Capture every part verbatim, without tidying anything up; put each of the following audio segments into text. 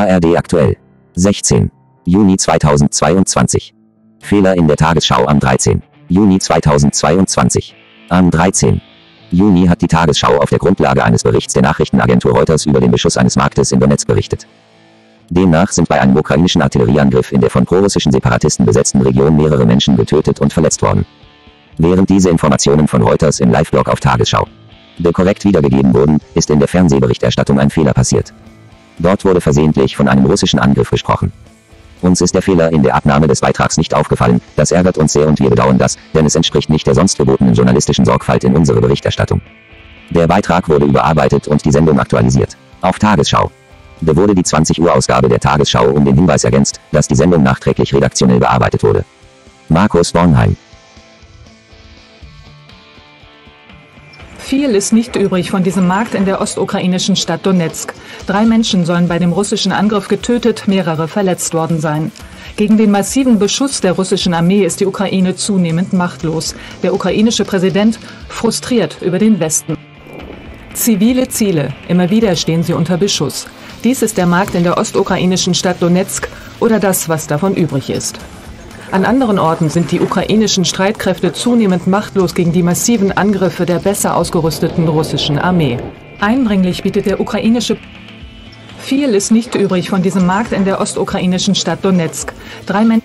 A R D aktuell. sechzehnten Juni zweitausendzweiundzwanzig. Fehler in der Tagesschau am dreizehnten Juni zweitausendzweiundzwanzig. Am dreizehnten Juni hat die Tagesschau auf der Grundlage eines Berichts der Nachrichtenagentur Reuters über den Beschuss eines Marktes in Donetsk berichtet. Demnach sind bei einem ukrainischen Artillerieangriff in der von prorussischen Separatisten besetzten Region mehrere Menschen getötet und verletzt worden. Während diese Informationen von Reuters im Live-Blog auf Tagesschau de korrekt wiedergegeben wurden, ist in der Fernsehberichterstattung ein Fehler passiert. Dort wurde versehentlich von einem russischen Angriff gesprochen. Uns ist der Fehler in der Abnahme des Beitrags nicht aufgefallen, das ärgert uns sehr und wir bedauern das, denn es entspricht nicht der sonst gebotenen journalistischen Sorgfalt in unserer Berichterstattung. Der Beitrag wurde überarbeitet und die Sendung aktualisiert. Auf Tagesschau. Da wurde die zwanzig Uhr Ausgabe der Tagesschau um den Hinweis ergänzt, dass die Sendung nachträglich redaktionell bearbeitet wurde. Markus Bornheim. Viel ist nicht übrig von diesem Markt in der ostukrainischen Stadt Donetsk. Drei Menschen sollen bei dem russischen Angriff getötet, mehrere verletzt worden sein. Gegen den massiven Beschuss der russischen Armee ist die Ukraine zunehmend machtlos. Der ukrainische Präsident frustriert über den Westen. Zivile Ziele, immer wieder stehen sie unter Beschuss. Dies ist der Markt in der ostukrainischen Stadt Donetsk oder das, was davon übrig ist. An anderen Orten sind die ukrainischen Streitkräfte zunehmend machtlos gegen die massiven Angriffe der besser ausgerüsteten russischen Armee. Eindringlich bietet der ukrainische... Viel ist nicht übrig von diesem Markt in der ostukrainischen Stadt Donetsk. Drei Menschen...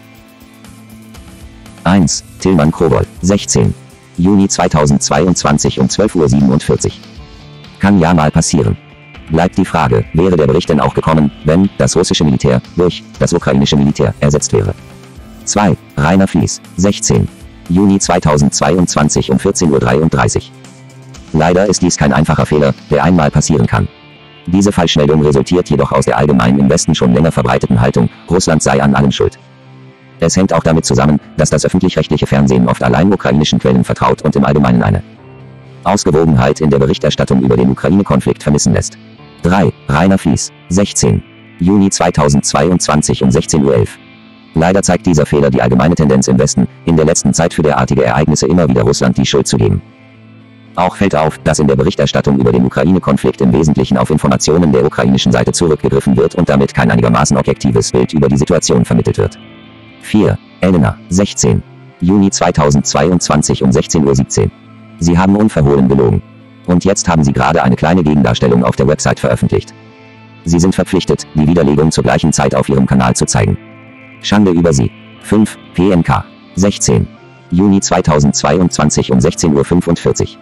eins Tilman Kowol, sechzehnten Juni zweitausendzweiundzwanzig um zwölf Uhr siebenundvierzig. Kann ja mal passieren. Bleibt die Frage, wäre der Bericht denn auch gekommen, wenn das russische Militär durch das ukrainische Militär ersetzt wäre? zwei Rainer Flies, sechzehnten Juni zweitausendzweiundzwanzig um vierzehn Uhr dreiunddreißig. Leider ist dies kein einfacher Fehler, der einmal passieren kann. Diese Falschmeldung resultiert jedoch aus der allgemein im Westen schon länger verbreiteten Haltung, Russland sei an allem schuld. Es hängt auch damit zusammen, dass das öffentlich-rechtliche Fernsehen oft allein ukrainischen Quellen vertraut und im Allgemeinen eine Ausgewogenheit in der Berichterstattung über den Ukraine-Konflikt vermissen lässt. drei Rainer Flies, sechzehnten Juni zweitausendzweiundzwanzig um sechzehn Uhr elf. Leider zeigt dieser Fehler die allgemeine Tendenz im Westen, in der letzten Zeit für derartige Ereignisse immer wieder Russland die Schuld zu geben. Auch fällt auf, dass in der Berichterstattung über den Ukraine-Konflikt im Wesentlichen auf Informationen der ukrainischen Seite zurückgegriffen wird und damit kein einigermaßen objektives Bild über die Situation vermittelt wird. vier Elena, sechzehnten Juni zweitausendzweiundzwanzig um sechzehn Uhr siebzehn. Sie haben unverhohlen gelogen. Und jetzt haben Sie gerade eine kleine Gegendarstellung auf der Website veröffentlicht. Sie sind verpflichtet, die Widerlegung zur gleichen Zeit auf Ihrem Kanal zu zeigen. Schande über Sie. fünf P N K, sechzehnten Juni zweitausendzweiundzwanzig um sechzehn Uhr fünfundvierzig.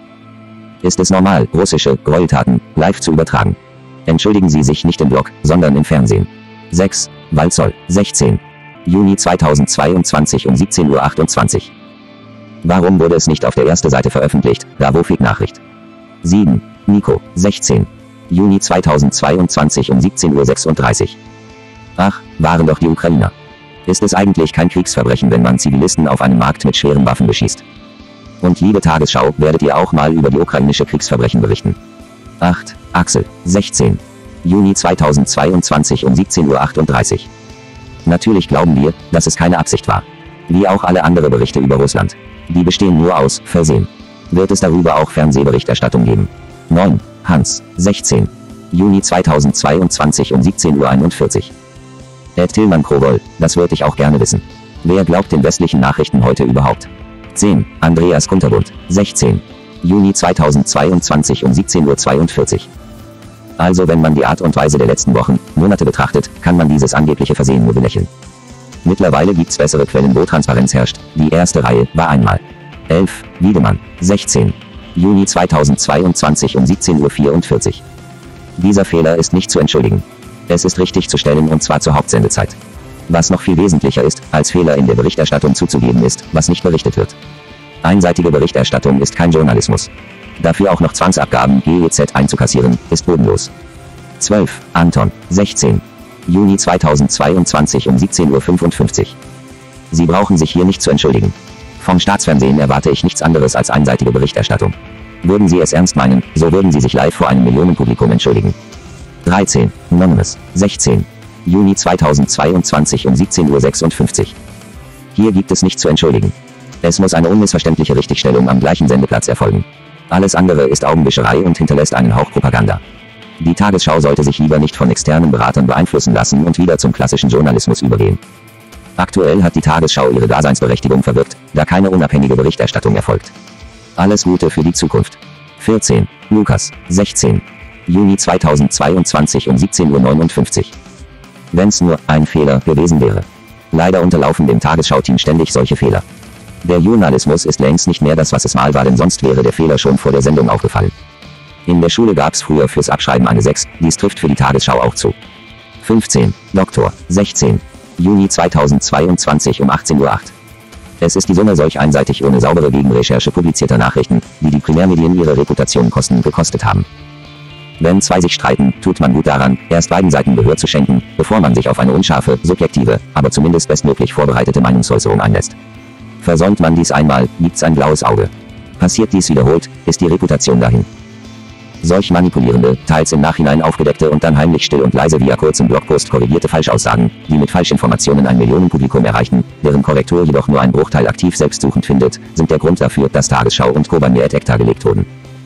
Ist es normal, russische Gräueltaten live zu übertragen? Entschuldigen Sie sich nicht im Blog, sondern im Fernsehen. sechs Walzoll, sechzehnten Juni zweitausendzweiundzwanzig um siebzehn Uhr achtundzwanzig. Warum wurde es nicht auf der ersten Seite veröffentlicht, da wo Fake Nachricht? sieben Nico, sechzehnten Juni zweitausendzweiundzwanzig um siebzehn Uhr sechsunddreißig. Ach, waren doch die Ukrainer. Ist es eigentlich kein Kriegsverbrechen, wenn man Zivilisten auf einem Markt mit schweren Waffen beschießt? Und liebe Tagesschau, werdet ihr auch mal über die ukrainische Kriegsverbrechen berichten? acht Axel, sechzehnten Juni zweitausendzweiundzwanzig um siebzehn Uhr achtunddreißig. Natürlich glauben wir, dass es keine Absicht war. Wie auch alle andere Berichte über Russland. Die bestehen nur aus Versehen. Wird es darüber auch Fernsehberichterstattung geben? neun Hans, sechzehnten Juni zweitausendzweiundzwanzig um siebzehn Uhr einundvierzig. Ed Tilman Kowol, das würde ich auch gerne wissen. Wer glaubt den westlichen Nachrichten heute überhaupt? zehn Andreas Kunterbund, sechzehnten Juni zweitausendzweiundzwanzig um siebzehn Uhr zweiundvierzig. Also wenn man die Art und Weise der letzten Wochen, Monate betrachtet, kann man dieses angebliche Versehen nur belächeln. Mittlerweile gibt's bessere Quellen, wo Transparenz herrscht. Die erste Reihe war einmal. elf Wiedemann, sechzehnten Juni zweitausendzweiundzwanzig um siebzehn Uhr vierundvierzig. Dieser Fehler ist nicht zu entschuldigen. Es ist richtig zu stellen und zwar zur Hauptsendezeit. Was noch viel wesentlicher ist, als Fehler in der Berichterstattung zuzugeben ist, was nicht berichtet wird. Einseitige Berichterstattung ist kein Journalismus. Dafür auch noch Zwangsabgaben G E Z einzukassieren, ist bodenlos. zwölf Anton, sechzehnten Juni zweitausendzweiundzwanzig um siebzehn Uhr fünfundfünfzig. Sie brauchen sich hier nicht zu entschuldigen. Vom Staatsfernsehen erwarte ich nichts anderes als einseitige Berichterstattung. Würden Sie es ernst meinen, so würden Sie sich live vor einem Millionenpublikum entschuldigen. dreizehn Anonymous, sechzehnten Juni zweitausendzweiundzwanzig um siebzehn Uhr sechsundfünfzig. Hier gibt es nichts zu entschuldigen. Es muss eine unmissverständliche Richtigstellung am gleichen Sendeplatz erfolgen. Alles andere ist Augenwischerei und hinterlässt einen Hauch Propaganda. Die Tagesschau sollte sich lieber nicht von externen Beratern beeinflussen lassen und wieder zum klassischen Journalismus übergehen. Aktuell hat die Tagesschau ihre Daseinsberechtigung verwirkt, da keine unabhängige Berichterstattung erfolgt. Alles Gute für die Zukunft. vierzehn. Lukas, sechzehn. Juni zweitausendzweiundzwanzig um siebzehn Uhr neunundfünfzig. Wenn's nur ein Fehler gewesen wäre. Leider unterlaufen dem Tagesschau-Team ständig solche Fehler. Der Journalismus ist längst nicht mehr das, was es mal war, denn sonst wäre der Fehler schon vor der Sendung aufgefallen. In der Schule gab's früher fürs Abschreiben eine sechs, dies trifft für die Tagesschau auch zu. fünfzehn. Doktor, sechzehn. Juni zweitausendzweiundzwanzig um achtzehn Uhr acht. Es ist die Summe solch einseitig ohne saubere Gegenrecherche publizierter Nachrichten, die die Primärmedien ihre Reputation kosten gekostet haben. Wenn zwei sich streiten, tut man gut daran, erst beiden Seiten Gehör zu schenken, bevor man sich auf eine unscharfe, subjektive, aber zumindest bestmöglich vorbereitete Meinungsäußerung einlässt. Versäumt man dies einmal, gibt's ein blaues Auge. Passiert dies wiederholt, ist die Reputation dahin. Solch manipulierende, teils im Nachhinein aufgedeckte und dann heimlich still und leise via kurzem Blogpost korrigierte Falschaussagen, die mit Falschinformationen ein Millionenpublikum erreichen, deren Korrektur jedoch nur ein Bruchteil aktiv selbstsuchend findet, sind der Grund dafür, dass Tagesschau und Co. bei mir ad acta gelegt wurden.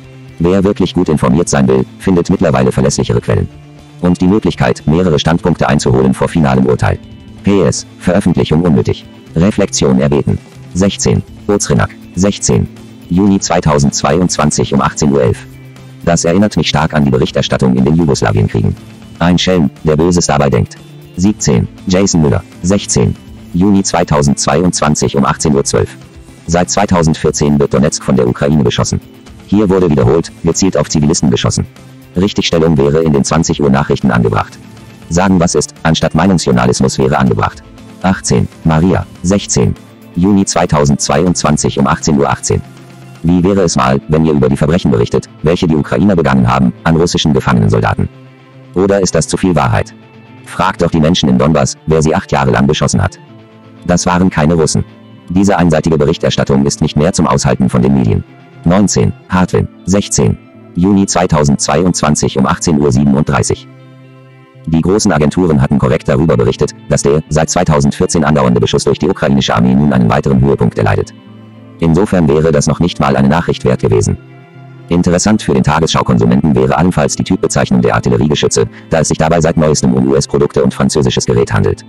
Wer wirklich gut informiert sein will, findet mittlerweile verlässlichere Quellen. Und die Möglichkeit, mehrere Standpunkte einzuholen vor finalem Urteil. P S. Veröffentlichung unnötig. Reflexion erbeten. sechzehn. Ozrenak, sechzehn. Juni zweitausendzweiundzwanzig um achtzehn Uhr elf. Das erinnert mich stark an die Berichterstattung in den Jugoslawienkriegen. Ein Schelm, der Böses dabei denkt. siebzehn. Jason Müller, sechzehn. Juni zweitausendzweiundzwanzig um achtzehn Uhr zwölf. Seit zweitausendvierzehn wird Donetsk von der Ukraine beschossen. Hier wurde wiederholt, gezielt auf Zivilisten geschossen. Richtigstellung wäre in den zwanzig Uhr Nachrichten angebracht. Sagen was ist, anstatt Meinungsjournalismus wäre angebracht. achtzehn. Maria, sechzehn. Juni zweitausendzweiundzwanzig um achtzehn Uhr achtzehn. Wie wäre es mal, wenn ihr über die Verbrechen berichtet, welche die Ukrainer begangen haben, an russischen Gefangenensoldaten? Oder ist das zu viel Wahrheit? Fragt doch die Menschen in Donbass, wer sie acht Jahre lang beschossen hat. Das waren keine Russen. Diese einseitige Berichterstattung ist nicht mehr zum Aushalten von den Medien. neunzehn. Hartwin, sechzehn. Juni zweitausendzweiundzwanzig um achtzehn Uhr siebenunddreißig. Die großen Agenturen hatten korrekt darüber berichtet, dass der seit zweitausendvierzehn andauernde Beschuss durch die ukrainische Armee nun einen weiteren Höhepunkt erleidet. Insofern wäre das noch nicht mal eine Nachricht wert gewesen. Interessant für den Tagesschau-Konsumenten wäre allenfalls die Typbezeichnung der Artilleriegeschütze, da es sich dabei seit neuestem um U S-Produkte und französisches Gerät handelt.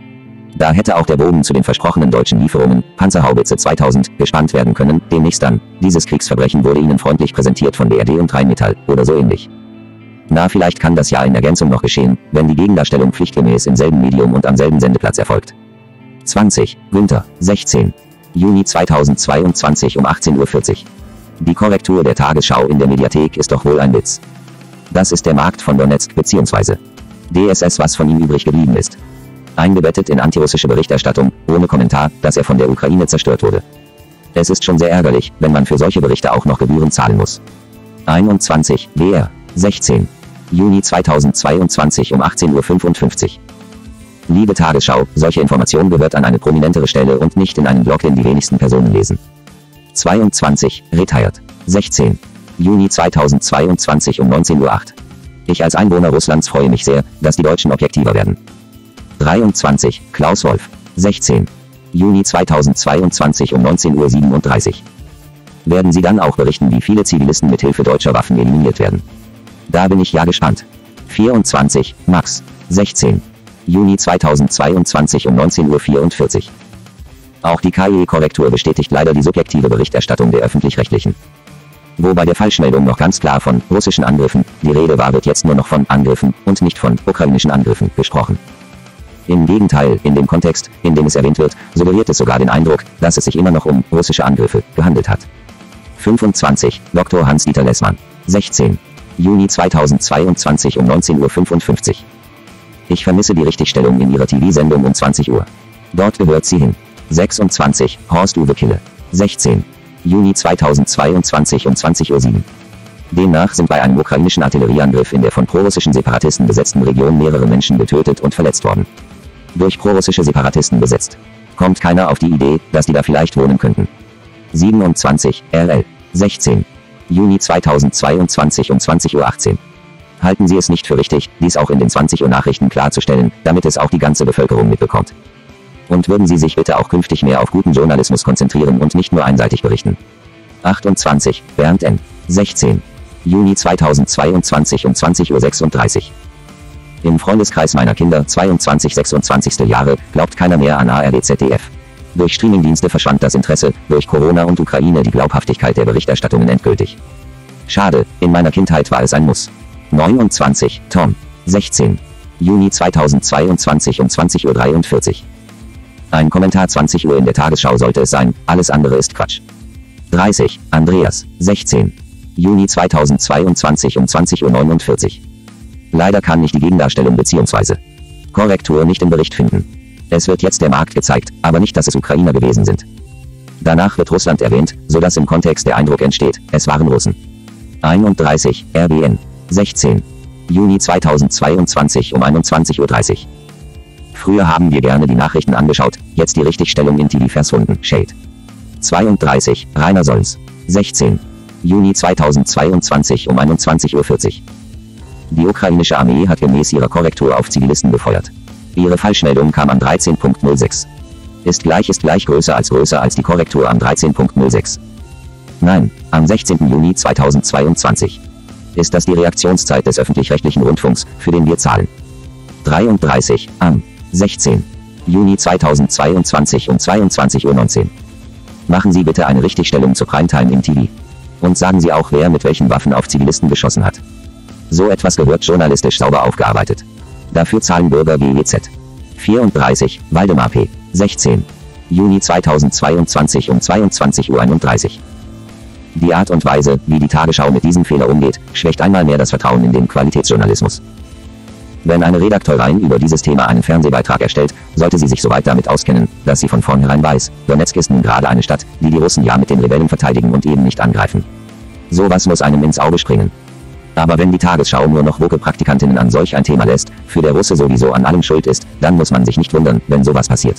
Da hätte auch der Bogen zu den versprochenen deutschen Lieferungen, Panzerhaubitze zweitausend, gespannt werden können, demnächst dann. Dieses Kriegsverbrechen wurde Ihnen freundlich präsentiert von B R D und Rheinmetall, oder so ähnlich. Na, vielleicht kann das ja in Ergänzung noch geschehen, wenn die Gegendarstellung pflichtgemäß im selben Medium und am selben Sendeplatz erfolgt. zwanzig. Günther, sechzehn. Juni zweitausendzweiundzwanzig um achtzehn Uhr vierzig. Die Korrektur der Tagesschau in der Mediathek ist doch wohl ein Witz. Das ist der Markt von Donetsk bzw. D S S, was von ihm übrig geblieben ist. Eingebettet in antirussische Berichterstattung, ohne Kommentar, dass er von der Ukraine zerstört wurde. Es ist schon sehr ärgerlich, wenn man für solche Berichte auch noch Gebühren zahlen muss. einundzwanzig. W R, sechzehn. Juni zweitausendzweiundzwanzig um achtzehn Uhr fünfundfünfzig. Liebe Tagesschau, solche Information gehört an eine prominentere Stelle und nicht in einen Blog, den die wenigsten Personen lesen. zweiundzwanzig. Retired, sechzehn. Juni zweitausendzweiundzwanzig um neunzehn Uhr acht. Ich als Einwohner Russlands freue mich sehr, dass die Deutschen objektiver werden. dreiundzwanzig. Klaus Wolf, sechzehn. Juni zweitausendzweiundzwanzig um neunzehn Uhr siebenunddreißig. Werden Sie dann auch berichten, wie viele Zivilisten mit Hilfe deutscher Waffen eliminiert werden? Da bin ich ja gespannt. vierundzwanzig. Max, sechzehn. Juni zweitausendzweiundzwanzig um neunzehn Uhr vierundvierzig. Auch die K I-Korrektur bestätigt leider die subjektive Berichterstattung der Öffentlich-Rechtlichen. Wo bei der Falschmeldung noch ganz klar von russischen Angriffen die Rede war, wird jetzt nur noch von Angriffen und nicht von ukrainischen Angriffen gesprochen. Im Gegenteil, in dem Kontext, in dem es erwähnt wird, suggeriert es sogar den Eindruck, dass es sich immer noch um russische Angriffe gehandelt hat. fünfundzwanzig. Doktor Hans-Dieter Lessmann, sechzehn. Juni zweitausendzweiundzwanzig um neunzehn Uhr fünfundfünfzig. Ich vermisse die Richtigstellung in Ihrer T V-Sendung um zwanzig Uhr. Dort gehört sie hin. sechsundzwanzig. Horst-Uwe Kille, sechzehn. Juni zweitausendzweiundzwanzig um zwanzig Uhr sieben. Demnach sind bei einem ukrainischen Artillerieangriff in der von prorussischen Separatisten besetzten Region mehrere Menschen getötet und verletzt worden. Durch prorussische Separatisten besetzt. Kommt keiner auf die Idee, dass die da vielleicht wohnen könnten. siebenundzwanzig. R L, sechzehn. Juni zweitausendzweiundzwanzig um zwanzig Uhr achtzehn. Halten Sie es nicht für richtig, dies auch in den zwanzig Uhr Nachrichten klarzustellen, damit es auch die ganze Bevölkerung mitbekommt? Und würden Sie sich bitte auch künftig mehr auf guten Journalismus konzentrieren und nicht nur einseitig berichten? achtundzwanzig. Bernd N, sechzehn. Juni zweitausendzweiundzwanzig um zwanzig Uhr sechsunddreißig. Im Freundeskreis meiner Kinder zweiundzwanzig sechsundzwanzigste Jahre glaubt keiner mehr an A R D Z D F. Durch Streamingdienste verschwand das Interesse, durch Corona und Ukraine die Glaubhaftigkeit der Berichterstattungen endgültig. Schade, in meiner Kindheit war es ein Muss. neunundzwanzig, Tom. sechzehn. Juni zweitausendzweiundzwanzig um zwanzig Uhr dreiundvierzig. Ein Kommentar zwanzig Uhr in der Tagesschau sollte es sein, alles andere ist Quatsch. dreißig, Andreas, sechzehn. Juni zweitausendzweiundzwanzig um zwanzig Uhr neunundvierzig. Leider kann ich die Gegendarstellung bzw. Korrektur nicht im Bericht finden. Es wird jetzt der Markt gezeigt, aber nicht, dass es Ukrainer gewesen sind. Danach wird Russland erwähnt, sodass im Kontext der Eindruck entsteht, es waren Russen. einunddreißig, R B N. sechzehn. Juni zweitausendzweiundzwanzig um einundzwanzig Uhr dreißig. Früher haben wir gerne die Nachrichten angeschaut, jetzt die Richtigstellung in T V verschwunden, Shade. zweiunddreißig, Rainer Solms. sechzehn. Juni zweitausendzweiundzwanzig um einundzwanzig Uhr vierzig. Die ukrainische Armee hat gemäß ihrer Korrektur auf Zivilisten gefeuert. Ihre Falschmeldung kam am dreizehn Punkt null sechs. Ist gleich ist gleich größer als größer als die Korrektur am dreizehn Punkt null sechs. Nein, am sechzehnten Juni zweitausendzweiundzwanzig. Ist das die Reaktionszeit des öffentlich-rechtlichen Rundfunks, für den wir zahlen. dreiunddreißig, am sechzehnten Juni zweitausendzweiundzwanzig um zweiundzwanzig Uhr neunzehn. Machen Sie bitte eine Richtigstellung zur Primetime im T V. Und sagen Sie auch, wer mit welchen Waffen auf Zivilisten geschossen hat. So etwas gehört journalistisch sauber aufgearbeitet. Dafür zahlen Bürger G E Z. vierunddreißig, Waldemar P. sechzehn. Juni zweitausendzweiundzwanzig um zweiundzwanzig Uhr einunddreißig. Die Art und Weise, wie die Tagesschau mit diesem Fehler umgeht, schwächt einmal mehr das Vertrauen in den Qualitätsjournalismus. Wenn eine Redakteurin über dieses Thema einen Fernsehbeitrag erstellt, sollte sie sich soweit damit auskennen, dass sie von vornherein weiß, Donetsk ist nun gerade eine Stadt, die die Russen ja mit den Rebellen verteidigen und eben nicht angreifen. Sowas muss einem ins Auge springen. Aber wenn die Tagesschau nur noch woke Praktikantinnen an solch ein Thema lässt, für der Russe sowieso an allem schuld ist, dann muss man sich nicht wundern, wenn sowas passiert.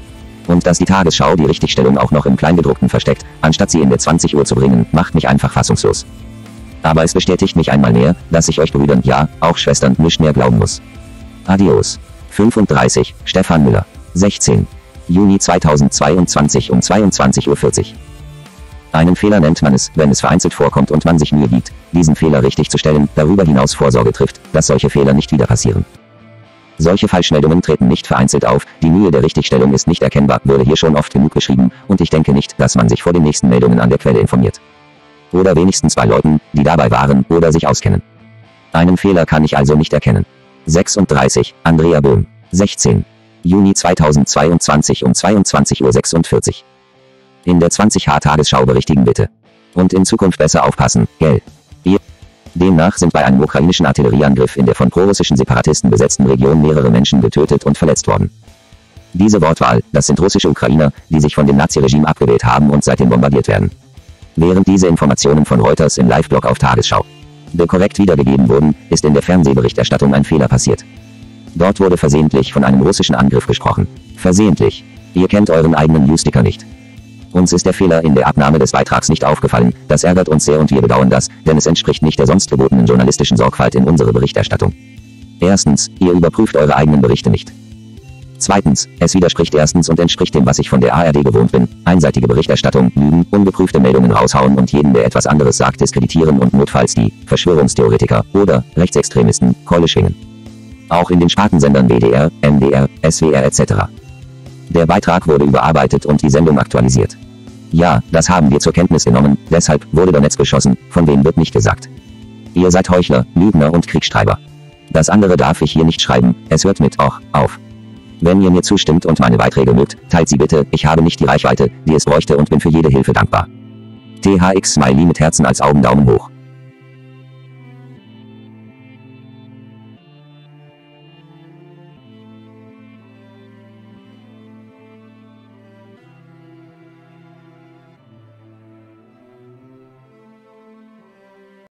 Und dass die Tagesschau die Richtigstellung auch noch im Kleingedruckten versteckt, anstatt sie in der zwanzig Uhr zu bringen, macht mich einfach fassungslos. Aber es bestätigt mich einmal mehr, dass ich euch Brüdern, ja, auch Schwestern, nicht mehr glauben muss. Adios. fünfunddreißig, Stefan Müller. sechzehn. Juni zweitausendzweiundzwanzig um zweiundzwanzig Uhr vierzig. Einen Fehler nennt man es, wenn es vereinzelt vorkommt und man sich Mühe gibt, diesen Fehler richtig zu stellen, darüber hinaus Vorsorge trifft, dass solche Fehler nicht wieder passieren. Solche Falschmeldungen treten nicht vereinzelt auf, die Mühe der Richtigstellung ist nicht erkennbar, wurde hier schon oft genug geschrieben, und ich denke nicht, dass man sich vor den nächsten Meldungen an der Quelle informiert. Oder wenigstens bei Leuten, die dabei waren oder sich auskennen. Einen Fehler kann ich also nicht erkennen. sechsunddreißig, Andrea Böhm. sechzehn. Juni zweitausendzweiundzwanzig um zweiundzwanzig Uhr sechsundvierzig. In der zwanzig H Tagesschau berichtigen bitte. Und in Zukunft besser aufpassen, gell? Ihr. Demnach sind bei einem ukrainischen Artillerieangriff in der von prorussischen Separatisten besetzten Region mehrere Menschen getötet und verletzt worden. Diese Wortwahl, das sind russische Ukrainer, die sich von dem Naziregime abgewählt haben und seitdem bombardiert werden. Während diese Informationen von Reuters im Live-Blog auf Tagesschau de korrekt wiedergegeben wurden, ist in der Fernsehberichterstattung ein Fehler passiert. Dort wurde versehentlich von einem russischen Angriff gesprochen. Versehentlich. Ihr kennt euren eigenen Newsticker nicht. Uns ist der Fehler in der Abnahme des Beitrags nicht aufgefallen, das ärgert uns sehr und wir bedauern das, denn es entspricht nicht der sonst gebotenen journalistischen Sorgfalt in unserer Berichterstattung. Erstens, ihr überprüft eure eigenen Berichte nicht. Zweitens, es widerspricht erstens und entspricht dem, was ich von der A R D gewohnt bin, einseitige Berichterstattung, Lügen, ungeprüfte Meldungen raushauen und jeden, der etwas anderes sagt, diskreditieren und notfalls die Verschwörungstheoretiker oder Rechtsextremisten Keule schwingen. Auch in den Spartensendern W D R, N D R, S W R et cetera. Der Beitrag wurde überarbeitet und die Sendung aktualisiert. Ja, das haben wir zur Kenntnis genommen, deshalb wurde Donetsk beschossen, von wem wird nicht gesagt. Ihr seid Heuchler, Lügner und Kriegstreiber. Das andere darf ich hier nicht schreiben, es hört mit auch auf. Wenn ihr mir zustimmt und meine Beiträge mögt, teilt sie bitte, ich habe nicht die Reichweite, die es bräuchte und bin für jede Hilfe dankbar. T H X Smiley mit Herzen als Augen Daumen hoch.